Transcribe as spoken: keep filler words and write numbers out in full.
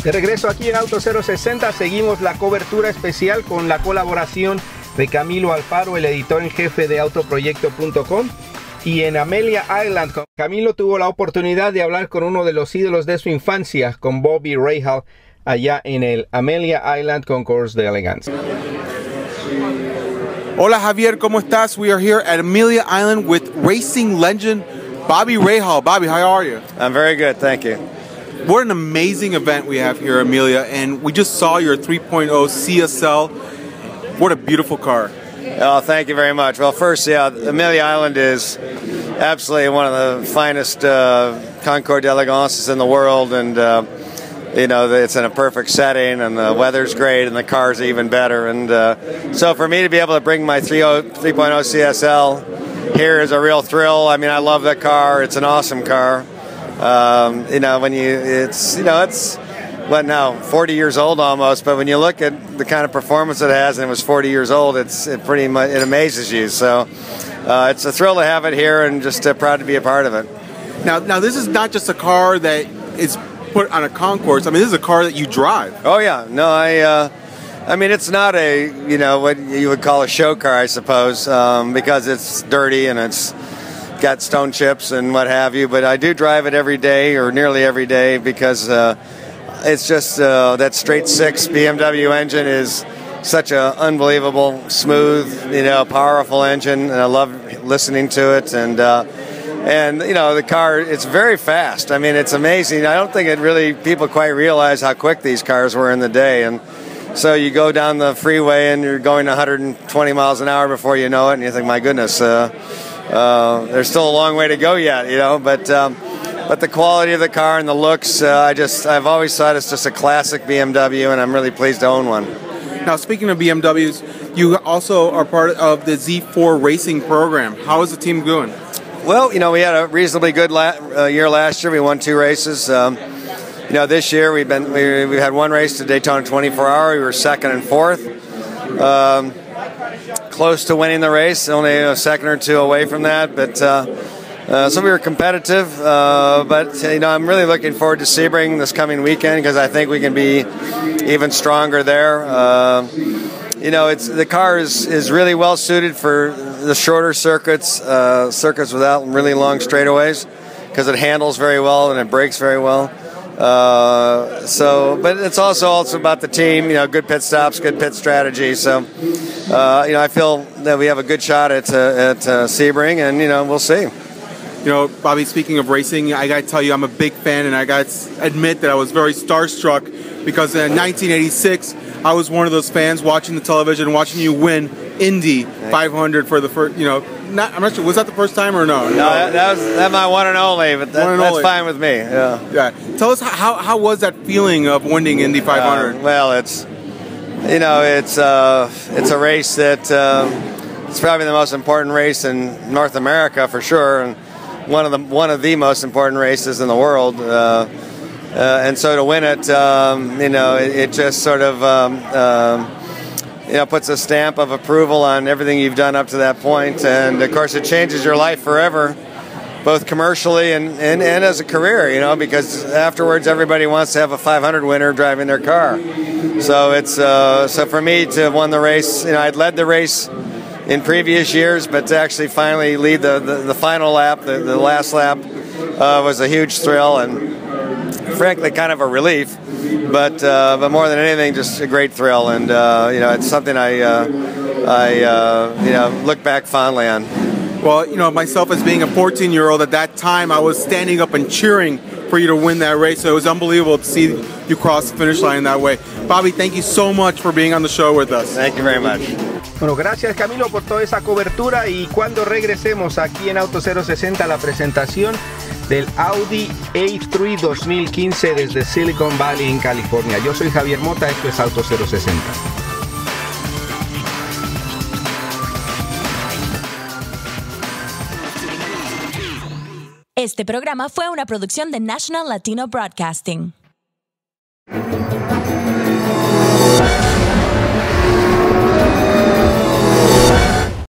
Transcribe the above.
De regreso aquí en Auto cero sesenta, seguimos la cobertura especial con la colaboración de Camilo Alfaro, el editor en jefe de autoproyecto punto com. Y en Amelia Island, Camilo tuvo la oportunidad de hablar con uno de los ídolos de su infancia, con Bobby Rahal, allá en el Amelia Island Concours de Elegance. Hola Javier, ¿cómo estás? We are here at Amelia Island with racing legend Bobby Rahal. Bobby, how are you? I'm very good, thank you. What an amazing event we have here, Amelia, and we just saw your three point oh C S L. What a beautiful car. Oh, thank you very much. Well, first, yeah, Amelia Island is absolutely one of the finest uh, Concours d'Elegances in the world, and uh, you know, it's in a perfect setting, and the weather's great, and the car's even better. And uh, so for me to be able to bring my three point oh C S L here is a real thrill. I mean, I love that car. It's an awesome car. Um, you know, when you, it's, you know, it's, what now, forty years old almost, but when you look at the kind of performance it has, and it was forty years old, it's, it pretty much, it amazes you. So uh, it's a thrill to have it here, and just uh, proud to be a part of it. Now, now this is not just a car that is put on a concourse. I mean, this is a car that you drive. Oh yeah, no, I, uh, I mean, it's not a, you know, what you would call a show car, I suppose, um, because it's dirty and it's got stone chips and what have you, but I do drive it every day, or nearly every day, because uh, it's just uh, that straight six B M W engine is such an unbelievable, smooth, you know, powerful engine, and I love listening to it. And uh, and you know, the car, it's very fast. I mean, it's amazing. I don't think it really, people quite realize how quick these cars were in the day. And so you go down the freeway and you're going one hundred twenty miles an hour before you know it, and you think, my goodness, uh, uh, there's still a long way to go yet, you know. But um, but the quality of the car and the looks, uh, I just, I've always thought it's just a classic B M W, and I'm really pleased to own one. Now, speaking of B M Ws, you also are part of the Z four racing program. How is the team doing? Well, you know, we had a reasonably good la uh, year last year. We won two races. Um, you know, this year we've been we we had one race to Daytona twenty-four hour. We were second and fourth, um, close to winning the race, only a second or two away from that. But uh, uh, so we were competitive. Uh, but you know, I'm really looking forward to Sebring this coming weekend, because I think we can be even stronger there. Uh, you know, it's the car is is really well suited for the shorter circuits, uh, circuits without really long straightaways, because it handles very well and it brakes very well. Uh, so, but it's also also about the team. You know, good pit stops, good pit strategy. So, uh, you know, I feel that we have a good shot at uh, at uh, Sebring, and you know, we'll see. You know, Bobby, speaking of racing, I got to tell you, I'm a big fan, and I got to admit that I was very starstruck, because in nineteen eighty-six, I was one of those fans watching the television, watching you win Indy five hundred for the first, you know, not, I'm not sure, was that the first time or no? No, that, that was that's my one and only, but that, that's only. Fine with me. Yeah. Yeah. Tell us, how, how was that feeling of winning Indy five hundred? Uh, well, it's, you know, it's, uh, it's a race that, uh, it's probably the most important race in North America for sure, and one of the one of the most important races in the world, uh, uh, and so to win it, um, you know, it, it just sort of, um, um, you know, puts a stamp of approval on everything you've done up to that point, and of course, it changes your life forever, both commercially and and, and as a career, you know, because afterwards everybody wants to have a five hundred winner driving their car. So it's uh, so for me to have won the race, you know, I'd led the race in previous years, but to actually finally lead the, the, the final lap, the, the last lap, uh, was a huge thrill, and frankly kind of a relief, but uh, but more than anything, just a great thrill, and uh, you know, it's something I uh, I uh, you know, look back fondly on. Well, you know, myself as being a fourteen year old at that time, I was standing up and cheering for you to win that race, so it was unbelievable to see you cross the finish line that way. Bobby, thank you so much for being on the show with us. Thank you very much. Bueno, gracias Camilo por toda esa cobertura, y cuando regresemos aquí en Auto cero sesenta, la presentación del Audi A tres dos mil quince desde Silicon Valley en California. Yo soy Javier Mota, esto es Auto cero sesenta. Este programa fue una producción de National Latino Broadcasting.